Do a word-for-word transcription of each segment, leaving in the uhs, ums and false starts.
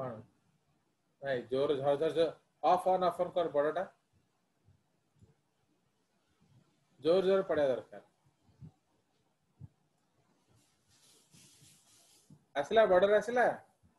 नहीं जोर जोर ऑफ ऑन ऑफ ऑन कर बड़टा जोर जोर पड़े दरकार आसला बॉर्डर आसला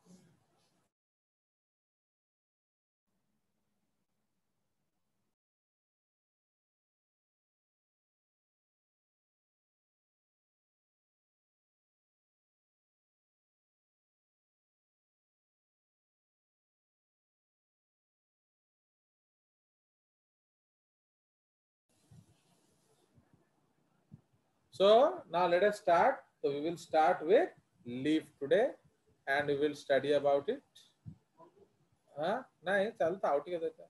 So now let us start. So we will start with leaf today and we will study about it. हाँ नहीं चलता आउट के देता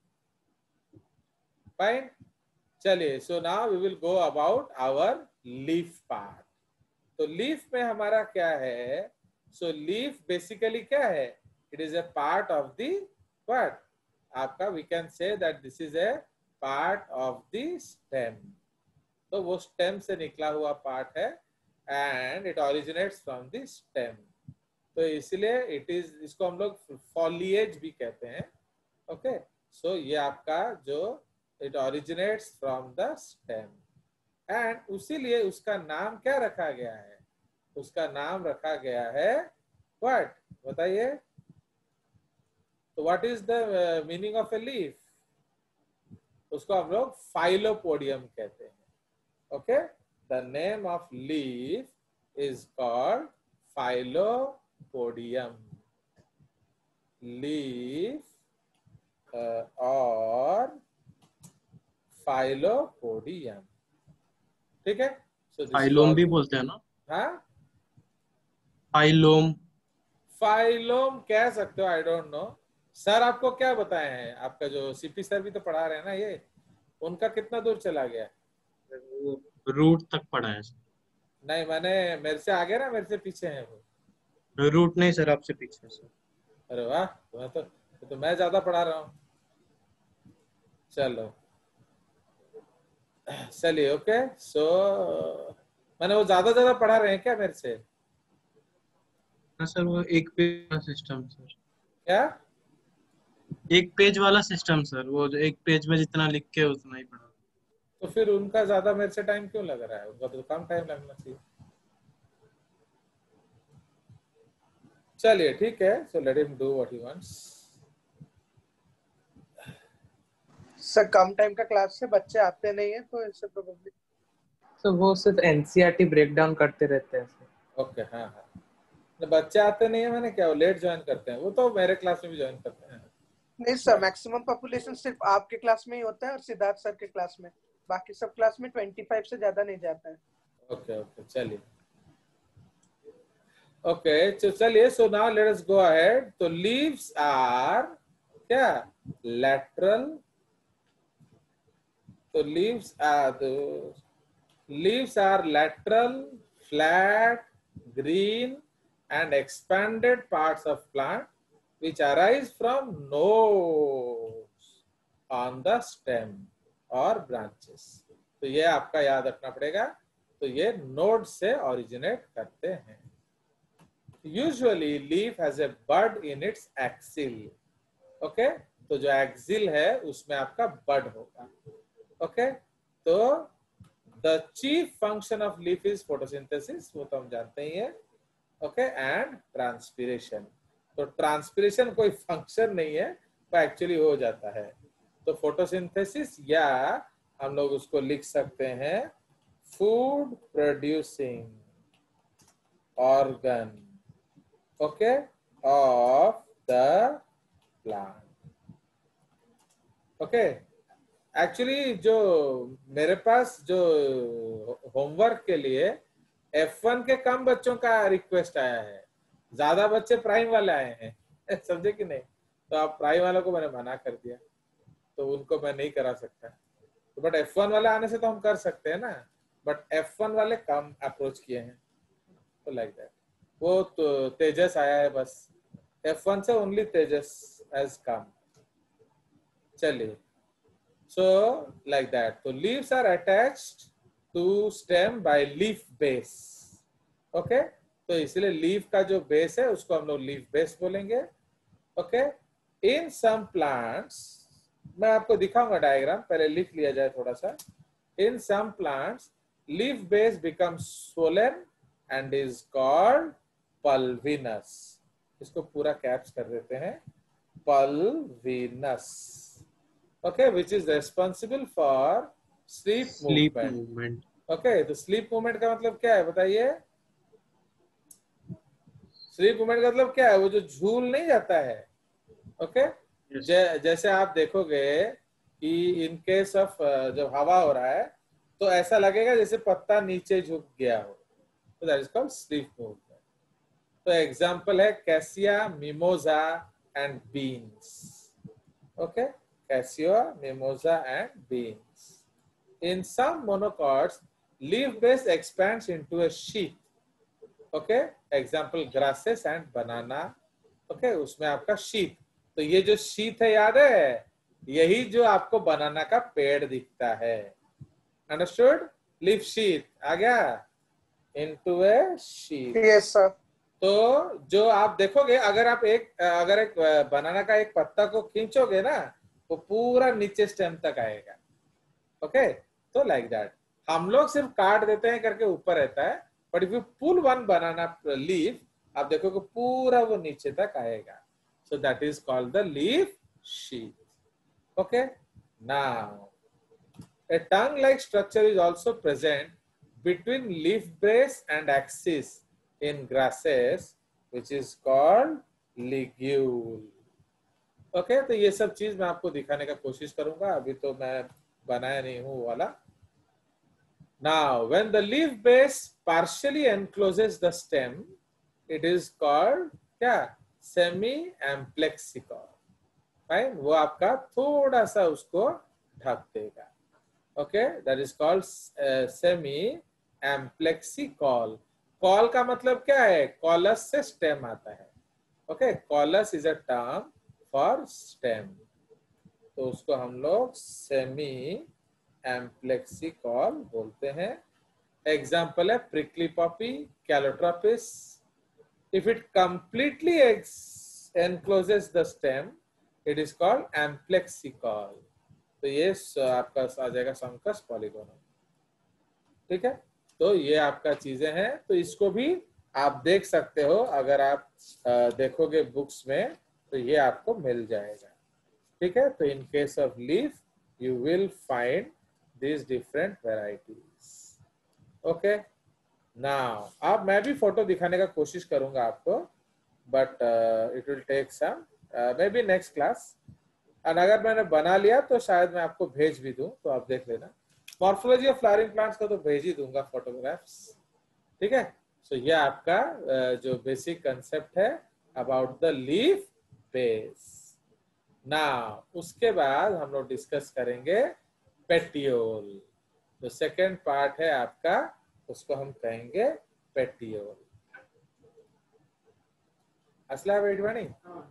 fine चलिए so now we will go about our leaf part. तो leaf में हमारा क्या है? So leaf basically क्या है? It is a part of the what? आपका we can say that this is a part of the stem. तो वो स्टेम से निकला हुआ पार्ट है and it originates from the stem. तो इसलिए इट इज इसको हम लोग फॉलिएज भी कहते हैं. ओके सो ये आपका जो it originates from the stem and उसीलिए उसका नाम क्या रखा गया है? उसका नाम रखा गया है व्हाट बताइए. तो what is the meaning of a leaf? उसको हम लोग फाइलोपोडियम कहते हैं. Okay, the name of leaf is called Phylopodium. Leaf uh, or Phylopodium. ठीक है? So फाइलोम भी बोलते हैं ना? हाँ? फाइलोम. फाइलोम कह सकते हो. I don't know. सर आपको क्या बताए हैं? आपका जो सीपी सर भी तो पढ़ा रहे हैं ना ये, उनका कितना दूर चला गया? रूट तक पढ़ा है. नहीं मैंने मेरे से आगे ना मेरे से पीछे है वो. रूट नहीं सर आपसे पीछे सर. अरे वाह तो, तो, तो मैं ज्यादा पढ़ा रहा हूँ. चलो चलिए ओके सो मैंने वो ज्यादा ज्यादा पढ़ा रहे हैं क्या मेरे से? हाँ सर वो एक पेज वाला सिस्टम सर. क्या एक पेज वाला सिस्टम सर. वो एक पेज में जितना लिख के उतना ही पढ़ा. तो फिर उनका ज्यादा मेरे से टाइम क्यों लग रहा है? उनका तो कम टाइम लगना चाहिए. चलिए ठीक है so let him do what he wants. Sir कम टाइम का क्लास से बच्चे आते नहीं है तो इससे प्रोबेबली तो वो सिर्फ एनसीईआरटी ब्रेक डाउन करते रहते हैं सर. ओके हाँ हाँ बच्चे आते नहीं है मैंने क्या वो लेट ज्वाइन करते हैं. वो तो मेरे क्लास में भी ज्वाइन करते हैं. नहीं सर मैक्सिमम पॉपुलेशन सिर्फ आपके क्लास में ही होता है और सिद्धार्थ सर के क्लास में. बाकी सब क्लास में पच्चीस से ज्यादा नहीं जाता है. ओके ओके चलिए ओके तो चलिए so now let us go ahead. तो लीव्स आर क्या लैटरल. तो leaves are leaves are lateral flat green and expanded parts of plant which arise from nodes on the stem or branches. तो ये आपका याद रखना पड़ेगा. तो ये नोड से ओरिजिनेट करते हैं. Usually leaf has a bud in its axil. Okay तो जो एक्सिल है उसमें आपका बड होगा. ओके तो the chief function of leaf is photosynthesis. वो तो हम जानते ही है. Okay and transpiration. तो ट्रांसपिरेशन कोई फंक्शन नहीं है वो एक्चुअली हो जाता है. तो फोटोसिंथेसिस या हम लोग उसको लिख सकते हैं food producing organ okay of the plant. Okay actually जो मेरे पास जो होमवर्क के लिए एफ वन के कम बच्चों का रिक्वेस्ट आया है. ज्यादा बच्चे प्राइम वाले आए हैं समझे कि नहीं. तो आप प्राइम वालों को मैंने मना कर दिया तो उनको मैं नहीं करा सकता. तो बट एफ वन वाले आने से तो हम कर सकते हैं ना. बट एफ वन वाले कम अप्रोच किए हैं तो लाइक दैट. वो तो तेजस आया है बस. एफ वन से ओनली तेजस हैज कम. चलिए सो लाइक दैट. तो leaves are attached to stem by leaf base. Okay तो इसलिए लीफ का जो बेस है उसको हम लोग लीफ बेस बोलेंगे ओके, इन सम प्लांट्स, मैं आपको दिखाऊंगा डायग्राम, पहले लिख लिया जाए थोड़ा सा। In some plants leaf base becomes swollen and is called pulvinous. इसको पूरा कैप्स कर देते हैं, pulvinous. Okay, which is responsible for sleep sleep movement. Movement. Okay, तो sleep movement का मतलब क्या है बताइए? स्लीप मूवमेंट का मतलब क्या है? वो जो झूल नहीं जाता है। Okay okay? जै, जैसे आप देखोगे कि इन केस ऑफ जब हवा हो रहा है तो ऐसा लगेगा जैसे पत्ता नीचे झुक गया हो, तो that is called sleep movement. तो एग्जांपल है cassia, mimosa and beans. Okay, cassia, mimosa and beans. In some monocots leaf base expands into a sheath. Okay, example grasses and banana. Okay, उसमें आपका शीथ, तो ये जो sheath है याद है, यही जो आपको बनाना का पेड़ दिखता है। अंडरस्टूड? लीफ शीथ आ गया, into a sheath. Yes sir. तो जो आप देखोगे, अगर आप एक अगर एक बनाना का एक पत्ता को खींचोगे ना, वो पूरा नीचे स्टेम तक आएगा। ओके, तो लाइक दैट हम लोग सिर्फ काट देते हैं करके ऊपर रहता है, but if you pull one banana leaf, आप देखोगे पूरा वो नीचे तक आएगा। So that is called the leaf sheath. Okay, now a tongue-like structure is also present between leaf base and axis in grasses, which is called ligule. Okay, तो ये सब चीज मैं आपको दिखाने का कोशिश करूंगा, अभी तो मैं बनाया नहीं हूँ वाला। Now, when the leaf base partially encloses the stem, it is called क्या? Semi-amplexicol. Fine, वो आपका थोड़ा सा उसको ढक देगा। Okay, that is called uh, semi-amplexicol. Caul का मतलब क्या है? कॉलस से स्टेम आता है। Okay, caulis is a term for stem, तो उसको हम लोग सेमी एम्प्लेक्सिकॉल बोलते हैं। एग्जाम्पल है prickly poppy, calotropis. If it completely encloses the stem, it is called amplexicaul. तो ये आपका आ जाएगा संकस पॉलीगोनल। ठीक है, तो ये आपका चीजें हैं, तो इसको भी आप देख सकते हो, अगर आप देखोगे बुक्स में तो ये आपको मिल जाएगा। ठीक है, तो in case of leaf you will find this different varieties. Okay, now अब मैं भी फोटो दिखाने का कोशिश करूंगा आपको, but it will take some maybe next class. और अगर मैंने बना लिया तो शायद मैं आपको भेज भी दूं, तो आप देख लेना। मॉर्फोलॉजी ऑफ फ्लावरिंग प्लांट्स का तो भेज ही दूंगा फोटोग्राफ्स। ठीक है, सो so ये आपका जो बेसिक कंसेप्ट है about the leaf base. Now उसके बाद हम लोग डिस्कस करेंगे पेटियोल। जो सेकेंड पार्ट है आपका, उसको हम कहेंगे पेटियोल। असला बेटवानी,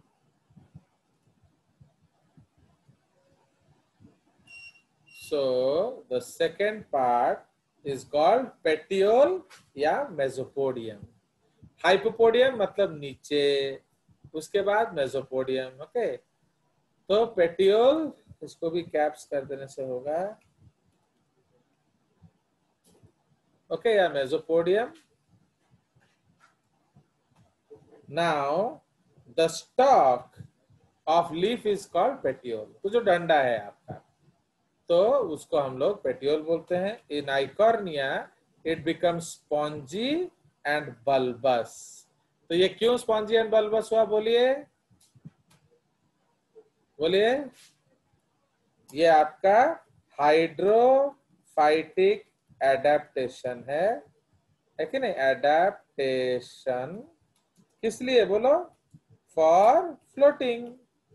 so the second part is called petiole या मेसोपोडियम। हाइपोपोडियम मतलब नीचे, उसके बाद मेसोपोडियम। ओके, तो पेटियोल इसको भी कैप्स कर देने से होगा। ओके, या mesopodium. Now the stalk of leaf is called petiole. तो जो डंडा है आपका, तो उसको हम लोग पेटियोल बोलते हैं। In Eichhornia it becomes spongy and bulbous. तो ये क्यों स्पॉन्जी एंड बल्बस हुआ? बोलिए बोलिए। ये आपका हाइड्रोफाइटिक एडेप्टेशन है, है कि नहीं? एडेप्टेशन किस लिए बोलो? For floating.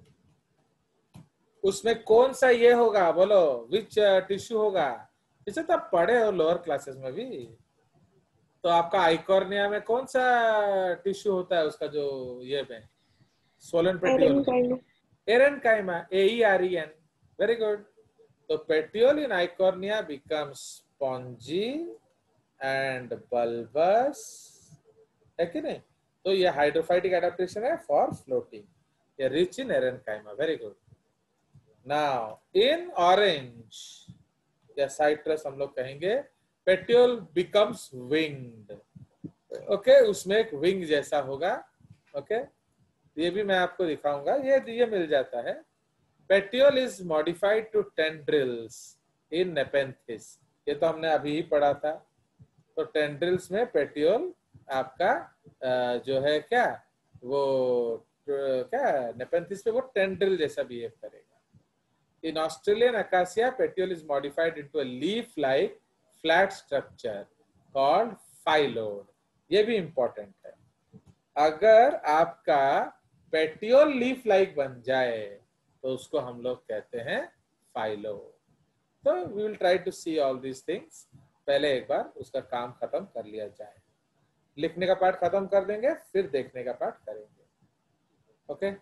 उसमें कौन सा ये होगा बोलो? विच टिश्यू होगा? इसे तो आप पढ़े हो लोअर क्लासेस में भी। तो आपका आइकॉर्निया में कौन सा टिश्यू होता है उसका जो ये में swollen petiole? Aerenchyma, A E R E N. Very good. तो petiole in Eichhornia becomes spongy and bulbous, है कि नहीं? तो ये हाइड्रोफाइटिक एडेप्टेशन है फॉर फ्लोटिंग। या rich in aerenchyma, very good. Now in orange या साइट्रस हम लोग कहेंगे पेट्यूल बिकम्स विंग्ड, ओके, उसमें एक विंग जैसा होगा, ओके okay? ये भी मैं आपको दिखाऊंगा, ये ये मिल जाता है। Petiole is modified to tendrils in Nepenthes, ये तो हमने अभी ही पढ़ा था। तो टेंड्रिल्स में पेट्यूल आपका जो है क्या वो क्या नेपेंथिस पे वो टेंड्रिल जैसा बिहेव करेगा। In Australian acacia petiole is modified into a leaf like flat structure called phyllode, ये भी इंपॉर्टेंट है। अगर आपका पेट्यूल लीफ लाइक बन जाए तो उसको हम लोग कहते हैं फाइलोड। तो we will try to see all these things, पहले एक बार उसका काम खत्म कर लिया जाए। लिखने का पार्ट खत्म कर देंगे, फिर देखने का पार्ट करेंगे, ओके।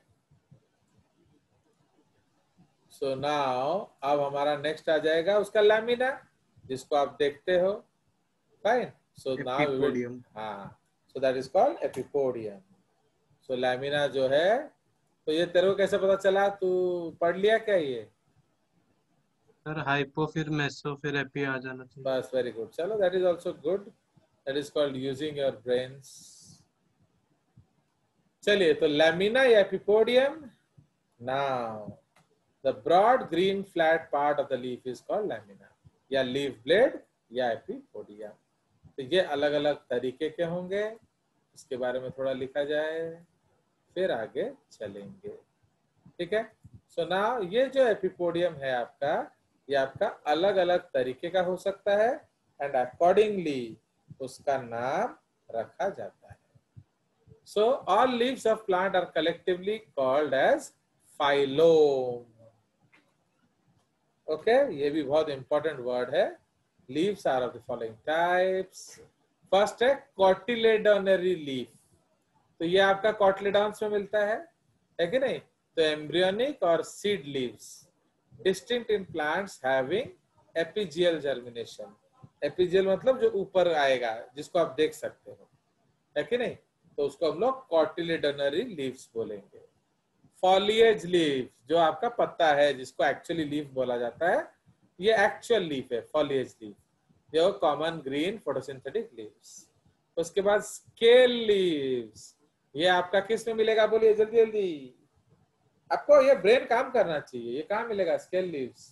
सो नाउ अब हमारा नेक्स्ट आ जाएगा उसका लैमिना, जिसको आप देखते हो, fine. So now we will, हाँ, so that is called epipodium. So lamina जो है, तो ये तेरे को कैसे पता चला, तू पढ़ लिया क्या ये? सर हाइपो फिर मेसो फिर एपी आ जाना चाहिए। बस, वेरी गुड, चलो, that is also good, that is called using your brains. चलिए, तो लैमिना या epipodium. Now the broad green flat part of the leaf is called lamina या लीफ ब्लेड या एपिपोडियम। तो ये अलग अलग तरीके के होंगे, इसके बारे में थोड़ा लिखा जाए, फिर आगे चलेंगे, ठीक है। सो so नाउ ये जो एपिपोडियम है आपका, ये आपका अलग अलग तरीके का हो सकता है एंड अकॉर्डिंगली उसका नाम रखा जाता है। So all leaves of plant are collectively called as phyllome, okay, ये भी बहुत इंपॉर्टेंट वर्ड है। Leaves are of the following types. First है कॉटिलेडोनरी लीफ, तो ये आपका कॉटिलेडॉन्स में मिलता है, है कि नहीं? तो एम्ब्रियोनिक और seed leaves distinct in plants having epigeal germination. Epigeal मतलब जो ऊपर आएगा, जिसको आप देख सकते हो, है कि नहीं? तो उसको हम लोग कॉटिलेडोनरी लीव्स बोलेंगे। फॉलिएज लीफ, जो आपका पत्ता है, जिसको एक्चुअली लीफ बोला जाता है, ये एक्चुअल लीफ है, फॉलिएज लीफ, जो कॉमन ग्रीन फोटोसिंथेटिक लीव्स। उसके बाद स्केल लीव्स, ये आपका किस में मिलेगा, बोलिए जल्दी जल्दी, आपको ये ब्रेन काम करना चाहिए, ये कहाँ मिलेगा स्केल लीव्स?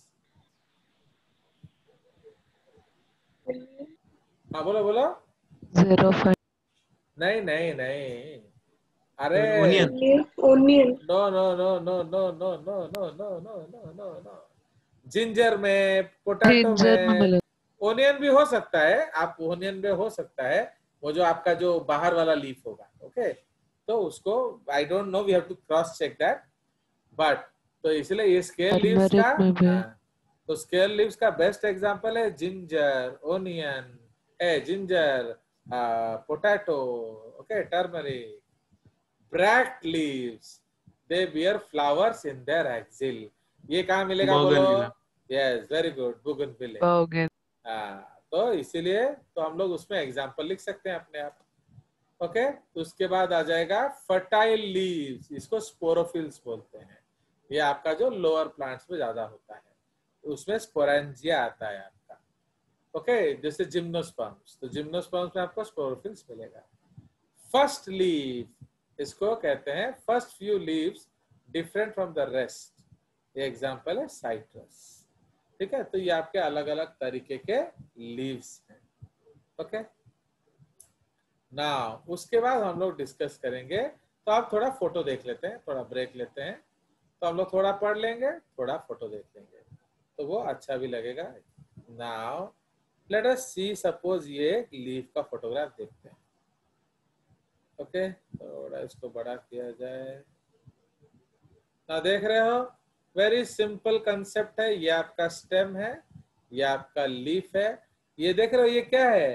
हाँ बोलो बोलो। Zero five. नहीं नहीं नहीं, अरे onion onion. No no no no no no no no no no no no no ginger में, पोटैटो में, ओनियन भी हो सकता है, आप ओनियन में हो सकता है, वो जो आपका जो बाहर वाला लीफ होगा, ओके, तो उसको I don't know, we have to cross check that, but तो इसलिए ये स्केल लीव्स का, हाँ, तो स्केल लीव्स का बेस्ट एग्जांपल है ginger, onion, a ginger, potato, okay, turmeric. Bract leaves, they bear flowers in their axil, ये कहाँ मिलेगा बोलो? Yes, very good, bougainvillea. हाँ, तो इसीलिए तो हम लोग उसमें एग्जांपल लिख सकते हैं अपने आप, ओके। तो उसके बाद आ जाएगा फर्टाइल लीव्स, इसको स्पोरोफिल्स बोलते हैं, ये आपका जो लोअर प्लांट्स में ज्यादा होता है, उसमें स्पोरेंजिया आता है आपका, ओके, जैसे जिम्नोस्पर्म्स, तो जिम्नोस्पर्म्स में आपको स्पोरोफिल्स मिलेगा। फर्स्ट लीफ, इसको कहते हैं first few leaves different from the rest, ये एग्जांपल है साइट्रस, ठीक है। तो ये आपके अलग अलग तरीके के लीव्स हैं, ओके। नाउ उसके बाद हम लोग डिस्कस करेंगे, तो आप थोड़ा फोटो देख लेते हैं, थोड़ा ब्रेक लेते हैं, तो हम लोग थोड़ा पढ़ लेंगे, थोड़ा फोटो देख लेंगे, तो वो अच्छा भी लगेगा। Now let us see, suppose ये लीफ का फोटोग्राफ देखते हैं, ओके, थोड़ा इसको बड़ा किया जाए ना, देख रहे हो, वेरी सिंपल कंसेप्ट है, ये आपका स्टेम है, ये आपका लीफ है, ये देख रहे हो, ये क्या है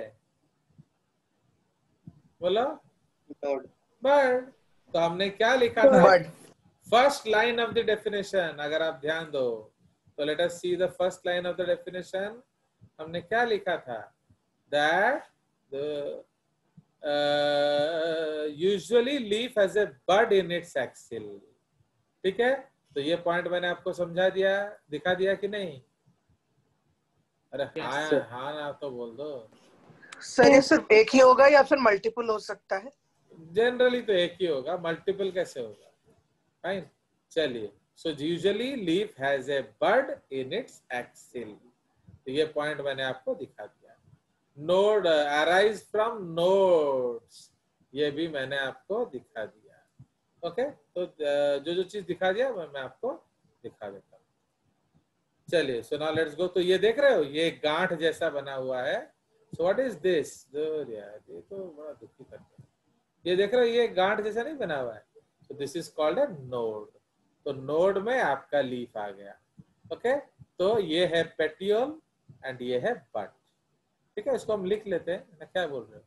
बोलो? बर्ड। तो हमने क्या लिखा था? First line of the definition, अगर आप ध्यान दो तो let us see the first line of the definition. हमने क्या लिखा था? That the usually leaf has a bud in its axil, ठीक है, तो ये पॉइंट मैंने आपको समझा दिया, दिखा दिया कि नहीं? अरे हाँ Yes, sir. हाँ ना तो बोल दो। सर ये सिर्फ एक ही होगा या फिर मल्टीपल हो सकता है? जनरली तो एक ही होगा, मल्टीपल कैसे होगा? फाइन, चलिए। So usually leaf has a bud in its axil, तो ये पॉइंट मैंने आपको दिखा दिया। नोड अराइज फ्रॉम नोड्स, ये भी मैंने आपको दिखा दिया। ओके, तो जो जो चीज दिखा दिया मैं, मैं आपको दिखा देता हूँ। चलिए, सो नाउ लेट्स गो। तो ये देख रहे हो, ये गांठ जैसा बना हुआ है। So what is this? ये तो बड़ा दुखी करता है। ये देख रहे हो, ये गांठ जैसा नहीं बना हुआ है, तो this is called a node. तो नोड में आपका लीफ आ गया। ओके, तो ये है पेटियोल एंड ये है बड। ठीक है, इसको हम लिख लेते हैं ना, क्या बोल रहे हो?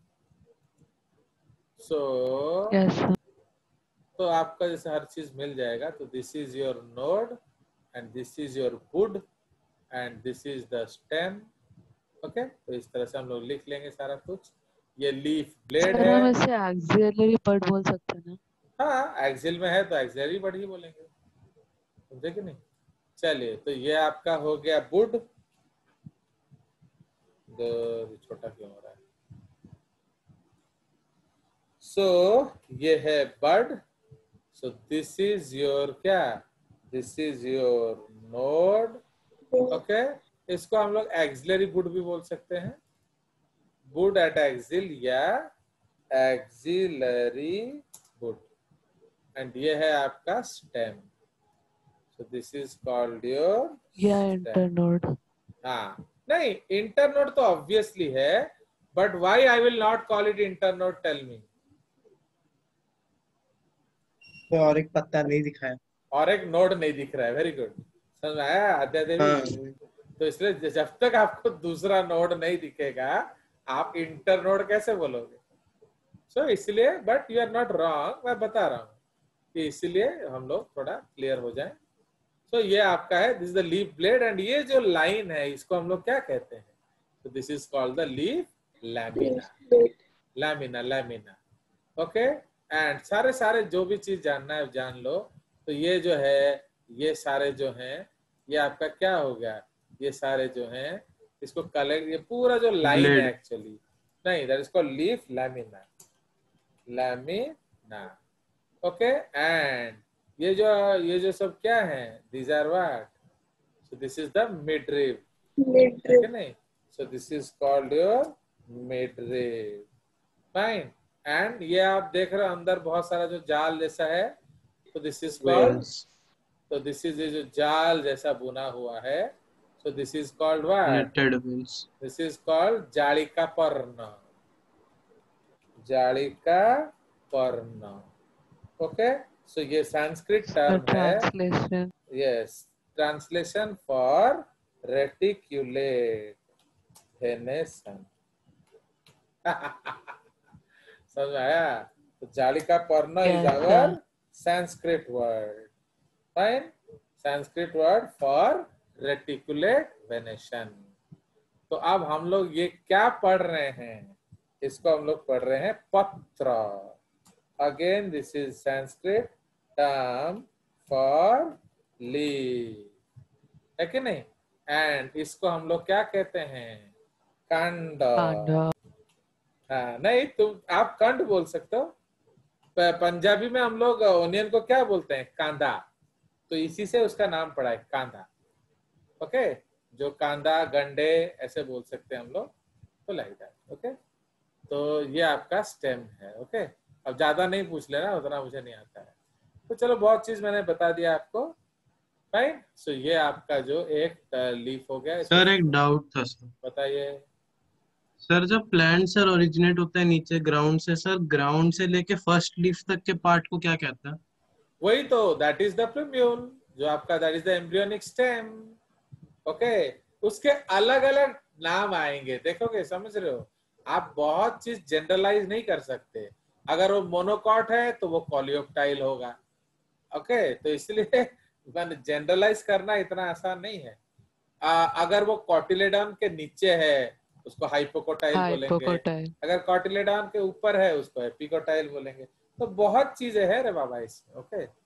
सो so, yes, तो आपका जैसे हर चीज मिल जाएगा। तो this is your node and this is your wood and this is the stem. Okay, तो इस तरह से हम लोग लिख लेंगे सारा कुछ। ये लीफ ब्लेड सर हम है। इसे एक्सिलरी बड बोल सकते हैं ना? हाँ, एक्सिल में है तो एक्सिलरी बड ही बोलेंगे, समझे कि नहीं? चलिए, तो ये आपका हो गया वुड। छोटा क्यों हो रहा है? सो so, ये है bud. So this is your क्या? This is your node. Okay, इसको हम लोग एक्सिलरी वुड भी बोल सकते हैं, वुड एट एक्सिल या एक्सिलरी वुड। एंड ये है आपका stem. So this is called your या इंटरनोड। हाँ, नहीं, इंटरनोड तो ऑब्वियसली है, but why I will not call it internode? Tell me. तो और एक पत्ता नहीं दिखाया, और एक नोड नहीं दिख रहा है। वेरी गुड, समझ आया आद्या देवी? हाँ। तो इसलिए जब तक आपको दूसरा नोड नहीं दिखेगा, आप इंटरनोड कैसे बोलोगे? सो so, इसलिए, but you are not wrong, मैं बता रहा हूँ कि इसलिए हम लोग थोड़ा क्लियर हो जाए। सो so, ये आपका है, this is the leaf blade and ये जो लाइन है इसको हम लोग क्या कहते हैं? तो this is called the leaf lamina. Lamina, lamina. Okay, and सारे सारे जो भी चीज जानना है जान लो। तो ये जो है, ये सारे जो हैं, ये आपका क्या हो गया? ये सारे जो हैं, इसको कलेक्ट, ये पूरा जो लाइन है एक्चुअली, नहीं, that is called leaf lamina. Lamina. Okay, and ये जो ये जो सब क्या है? These are what? So this is the midrib, ठीक है नहीं? So this is called your midrib. Fine, and ये आप देख रहे हो अंदर बहुत सारा जो जाल जैसा है, तो दिस इज कॉल्ड, तो दिस इज ये जो जाल जैसा बुना हुआ है, so this is called what? This is called जालिका पर्ण। जालिका पर्ण। ओके, सो ये संस्कृत टर्म है। Translation, yes, translation for reticulate venation. समझ आया? तो जालिका पर्ण is our Sanskrit word. Fine, Sanskrit word for reticulate venation. तो अब हम लोग ये क्या पढ़ रहे हैं? इसको हम लोग पढ़ रहे हैं पत्र। Again this is Sanskrit term for leaf, है कि नहीं? एंड इसको हम लोग क्या कहते हैं? कांड। हाँ, नहीं, तुम आप कंड बोल सकते हो। पंजाबी में हम लोग ओनियन को क्या बोलते हैं? कांदा। तो इसी से उसका नाम पड़ा है कांदा। ओके, जो कांदा, गंडे ऐसे बोल सकते हैं हम लोग, तो लाइक दैट। ओके, तो ये आपका स्टेम है। ओके, अब ज्यादा नहीं पूछ लेना, उतना मुझे नहीं आता है। तो चलो, बहुत चीज मैंने बता दिया आपको। फाइन, सो ये आपका जो एक लीफ हो गया। सर एक डाउट था सर। बताइए सर, जब प्लांट सर ओरिजिनेट होता है नीचे ग्राउंड से, सर ग्राउंड से लेके फर्स्ट लीफ तक के पार्ट को क्या कहता है? वही तो, दैट इज द प्लूम्यूल, जो आपका that is the embryonic stem. Okay, उसके अलग अलग नाम आएंगे, देखोगे, समझ रहे हो? आप बहुत चीज जनरलाइज नहीं कर सकते। अगर वो मोनोकॉट है तो वो कॉलियोप्टाइल होगा। ओके, तो इसलिए जनरलाइज करना इतना आसान नहीं है। आ, अगर वो कॉटिलेडॉन के नीचे है उसको हाइपोकोटाइल बोलेंगे, अगर कॉटिलेडॉन के ऊपर है उसको एपिकोटाइल बोलेंगे। तो बहुत चीजें है रे बाबा इसमें। ओके,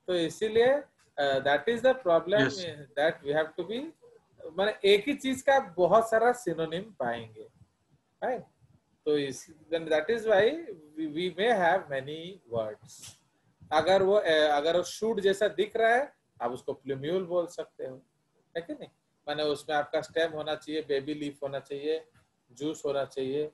तो इसीलिए that is the problem Yes. That we have to be, माने एक ही चीज का आप बहुत सारा सिनोनिम पाएंगे, राइट? तो इस that is why we may have many words. अगर वो अगर वो शूट जैसा दिख रहा है आप उसको प्लूम्यूल बोल सकते हो, है कि नहीं? माने उसमें आपका स्टेम होना चाहिए, बेबी लीफ होना चाहिए, जूस होना चाहिए,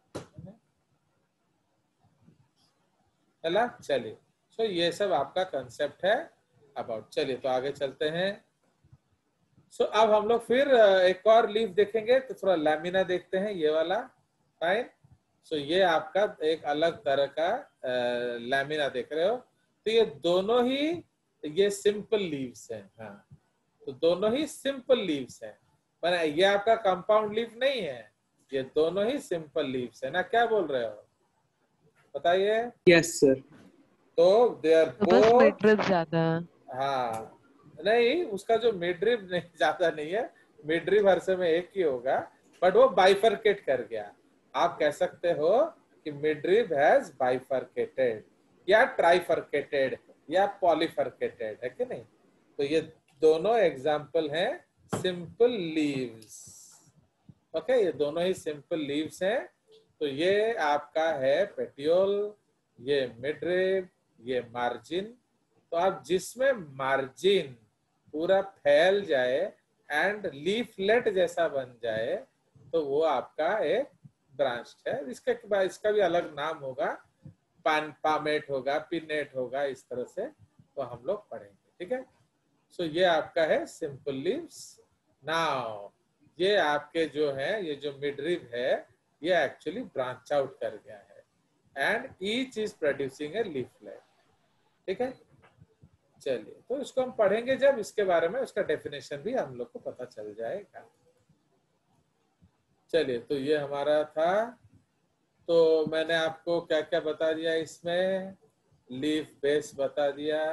चला। चलिए, सो ये सब आपका कंसेप्ट है अबाउट। चलिए तो आगे चलते हैं। सो so, अब हम लोग फिर एक और लीफ देखेंगे, तो थोड़ा लैमिना देखते हैं, ये वाला, फाइन। सो so, ये आपका एक अलग तरह का लैमिना देख रहे हो। तो ये दोनों ही ये सिंपल लीव्स हैं। हाँ, तो दोनों ही सिंपल लीव्स हैं, पर ये आपका कंपाउंड लीफ नहीं है, ये दोनों ही सिंपल लीव्स है ना। क्या बोल रहे हो बताइए? Yes sir. तो दे आर तो बस बोथ, मिडरिब ज्यादा है। हाँ नहीं, उसका जो मिडरिब नहीं ज्यादा नहीं है, मिडरिब हर समय एक ही होगा, बट वो बाइफरकेट कर गया। आप कह सकते हो कि मिडरिब हैज बाइफरकेटेड या ट्राइफरकेटेड या पॉलीफरकेटेड, है कि नहीं? तो ये दोनों एग्जाम्पल हैं सिंपल लीव्स। ओके, ये दोनों ही सिंपल लीव्स हैं। तो ये आपका है पेटियोल, ये मिडरिब, ये मार्जिन। तो आप जिसमें मार्जिन पूरा फैल जाए एंड लीफलेट जैसा बन जाए तो वो आपका एक ब्रांच है। इसका इसका भी अलग नाम होगा, पान पामेट होगा, पिनेट होगा, इस तरह से तो हम लोग पढ़ेंगे, ठीक है? सो so, ये आपका है सिंपल लीव्स। नाउ ये आपके जो है, ये जो मिडरिब है, ये एक्चुअली ब्रांच आउट कर गया है and each is producing a leaflet, ठीक है? चलिए, तो इसको हम पढ़ेंगे जब, इसके बारे में उसका डेफिनेशन भी हम लोग को पता चल जाएगा। चलिए, तो ये हमारा था। तो मैंने आपको क्या क्या बता दिया इसमें, लीफ बेस बता दिया,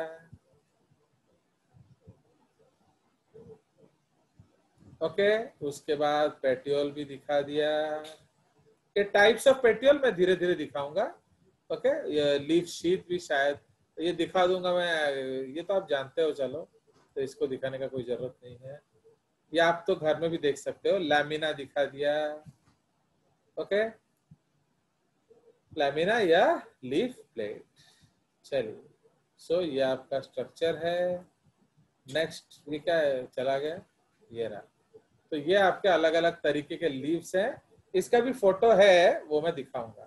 ओके okay, उसके बाद पेटियोल भी दिखा दिया। ये टाइप्स ऑफ पेटियोल मैं धीरे धीरे दिखाऊंगा, ओके okay? ये लीफ शीट भी शायद ये दिखा दूंगा मैं, ये तो आप जानते हो, चलो तो इसको दिखाने का कोई जरूरत नहीं है। ये आप तो घर में भी देख सकते हो, लैमिना दिखा दिया, ओके, लैमिना या लीफ प्लेट। चलिए, सो ये आपका स्ट्रक्चर है। नेक्स्ट ये क्या है, चला गया, ये रहा। तो ये आपके अलग अलग तरीके के लीव्स हैं, इसका भी फोटो है, वो मैं दिखाऊंगा।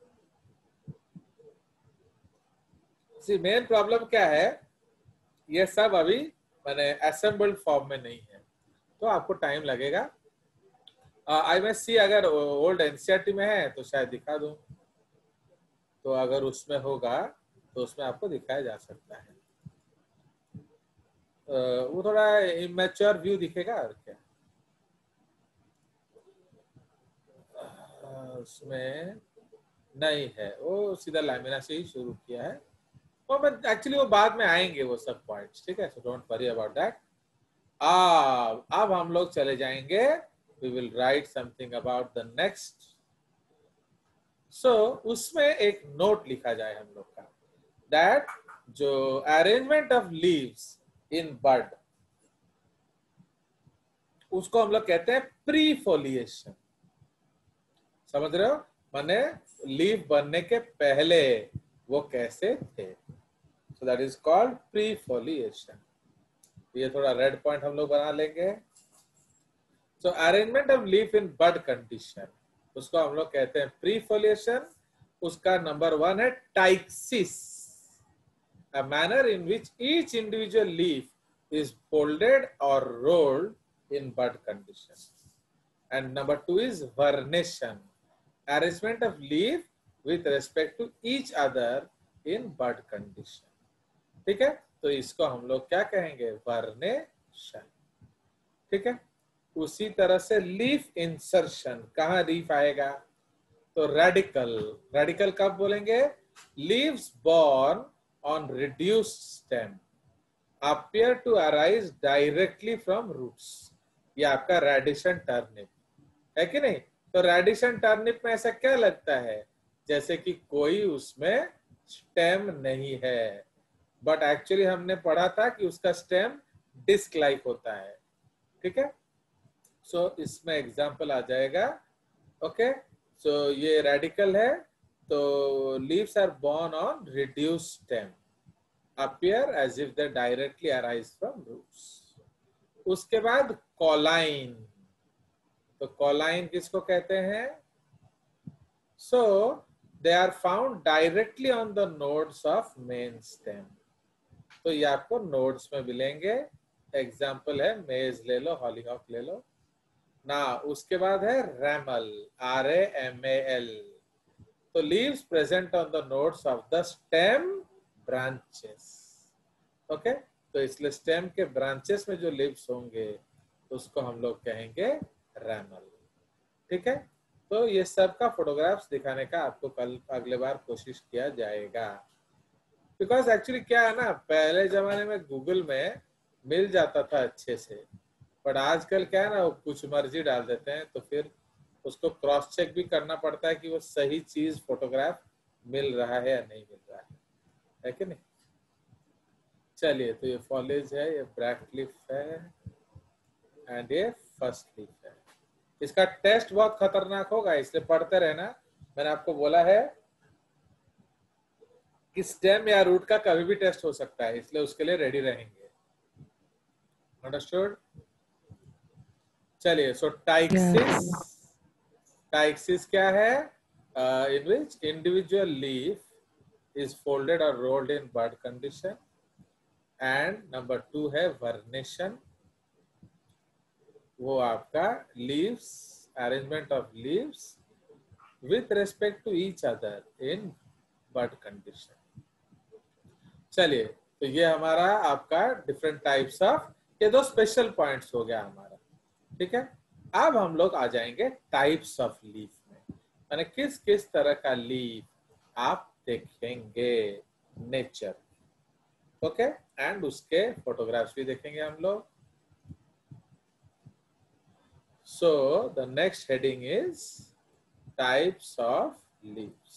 सी मेन प्रॉब्लम क्या है, ये सब अभी मैंने असेंबल्ड फॉर्म में नहीं है, तो आपको टाइम लगेगा। आई में सी अगर ओल्ड एनसीईआरटी में है तो शायद दिखा दूं, तो अगर उसमें होगा तो उसमें आपको दिखाया जा सकता है। uh, वो थोड़ा इमेच्योर व्यू दिखेगा और क्या, uh, उसमें नहीं है, वो सीधा लैमिना से ही शुरू किया है। वो मैं एक्चुअली वो बाद में आएंगे वो सब पॉइंट्स, ठीक है? So don't worry about that. अब अब हम लोग चले जाएंगे, we will write something about the next. So उसमें एक नोट लिखा जाए हम लोग का, दैट जो arrangement of leaves in bud, उसको हम लोग कहते हैं प्री फोलिएशन। समझ रहे हो? माने लीफ बनने के पहले वो कैसे थे, so that is called prefoliation. ये थोड़ा रेड पॉइंट हम लोग बना लेंगे। So arrangement of leaf in bud condition, उसको हम लोग कहते हैं प्री फोलिएशन। उसका नंबर वन है ptyxis, a manner in which each individual leaf is folded or rolled in bud condition. And number two is vernation, arrangement of leaf with respect to each other in bud condition. ठीक है? तो इसको हम लोग क्या कहेंगे, vernation, ठीक है? उसी तरह से लीफ इंसर्शन, कहाँ लीफ आएगा, तो रेडिकल, रेडिकल कब बोलेंगे, leaves born on reduced stem appear to arise directly from roots। ये आपका रेडिशन टर्निप है कि नहीं? तो रेडिशन टर्निप में ऐसा क्या लगता है, जैसे कि कोई उसमें स्टेम नहीं है, बट एक्चुअली हमने पढ़ा था कि उसका स्टेम डिस्क लाइक होता है, ठीक है। सो so, इसमें एग्जाम्पल आ जाएगा, ओके। सो ये रेडिकल है, तो leaves are born on reduce stem, appear as if they directly arise from roots. उसके बाद कॉलाइन, तो कॉलाइन किसको कहते हैं? So they are found directly on the nodes of main stem, तो ये आपको नोड्स में मिलेंगे। एग्जाम्पल है मेज ले लो, हॉलीहॉक ले लो ना। उसके बाद है ramal, R A M A L, तो leaves present on the nodes of the stem branches, okay. तो इसलिए स्टेम के ब्रांचेस में जो लीव्स होंगे उसको हम लोग कहेंगे रैमल, ठीक है। तो ये सब का फोटोग्राफ्स दिखाने का आपको कल अगले बार कोशिश किया जाएगा, बिकॉज एक्चुअली क्या है ना, पहले जमाने में गूगल में मिल जाता था अच्छे से, बट आजकल क्या है ना, वो कुछ मर्जी डाल देते हैं, तो फिर उसको क्रॉस चेक भी करना पड़ता है कि वो सही चीज फोटोग्राफ मिल रहा है या नहीं मिल रहा है, है कि नहीं। चलिए, तो ये फॉलेज है, ये ब्रैक लीफ है एंड ये फर्स्ट लीफ है। इसका टेस्ट बहुत खतरनाक होगा, इसलिए पढ़ते रहना। मैंने आपको बोला है कि स्टेम या रूट का कभी भी टेस्ट हो सकता है, इसलिए उसके लिए रेडी रहेंगे। अंडरस्टूड? चलिए, सो टाइक्सिस, टाइक्सिस क्या है? In which individual leaf is folded और rolled in bird condition. And number two है वर्नेशन, वो आपका leaves, arrangement of leaves with respect to each other in bird condition. चलिए, तो ये हमारा आपका डिफरेंट टाइप्स ऑफ, ये दो स्पेशल पॉइंट्स हो गया हमारा, ठीक है। अब हम लोग आ जाएंगे टाइप्स ऑफ लीफ में, यानी किस किस तरह का लीफ आप देखेंगे नेचर, ओके। एंड उसके फोटोग्राफ्स भी देखेंगे हम लोग। So the next heading is types of leaves.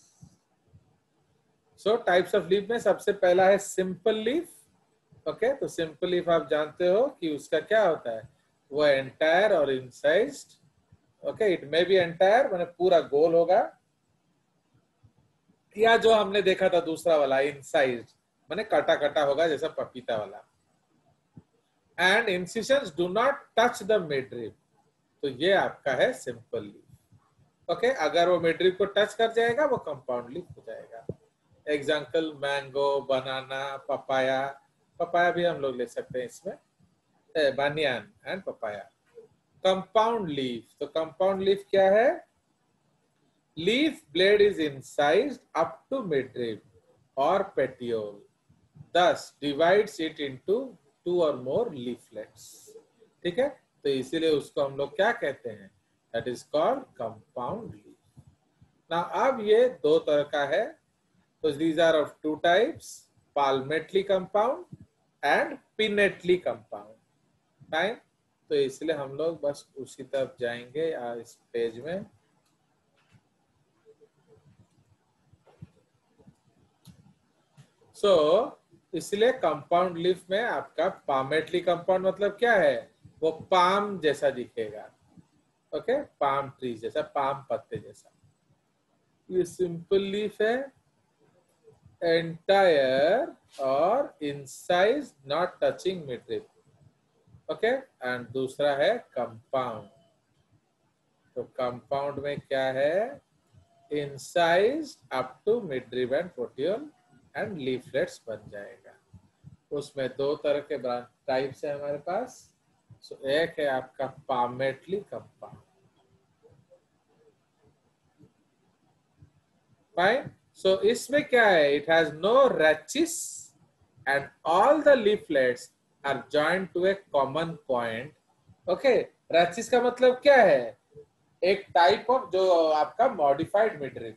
So types of leaf में सबसे पहला है simple leaf, ओके। तो simple leaf आप जानते हो कि उसका क्या होता है, वो entire और incised, okay. it may be entire माने पूरा गोल होगा, या जो हमने देखा था दूसरा वाला incised माने कटा कटा होगा जैसा पपीता वाला। And incisions do not touch the midrib, तो ये आपका है सिंपल लीफ, ओके। अगर वो मिडरिब को टच कर जाएगा वो कंपाउंड लीफ हो जाएगा। Example mango, banana, papaya, papaya भी हम लोग ले सकते हैं इसमें, banyan and papaya. Compound leaf, तो कंपाउंड लीफ क्या है? Leaf blade is incised up to midrib और petiole, thus divides it into two or more leaflets, ठीक है। तो इसीलिए उसको हम लोग क्या कहते हैं? That is called compound leaf. ना अब ये दो तरह का है, तो these are of two types, palmately compound and pinnately compound, time. तो इसलिए हम लोग बस उसी तरफ जाएंगे इस पेज में। सो so, इसलिए कंपाउंड लीफ में आपका पामेटली कंपाउंड मतलब क्या है? वो पाम जैसा दिखेगा, ओके, पाम ट्री जैसा, पाम पत्ते जैसा। ये सिंपल लीफ है, एंटायर और incise not touching midrib, okay. And दूसरा है कंपाउंड, तो कंपाउंड में क्या है? Incise up to midrib and petiole and leaflets बन जाएगा। उसमें दो तरह के टाइप्स है हमारे पास। सो so, एक है आपका पामेटली कंपाउंड, फाइन। सो इसमें क्या है? It has no rachis and all the leaflets are joined to a common point, okay. Rachis का मतलब क्या है? एक टाइप ऑफ जो आपका मॉडिफाइड मिडरिब,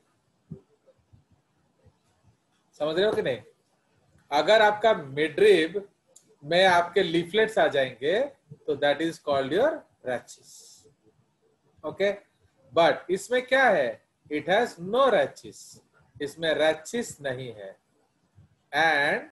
समझ रहे हो कि नहीं? अगर आपका मिडरिब में आपके लीफलेट्स आ जाएंगे तो that is called your rachis, okay. But इसमें क्या है? इट हैज नो रैचिस, इसमें रैचिस नहीं है। एंड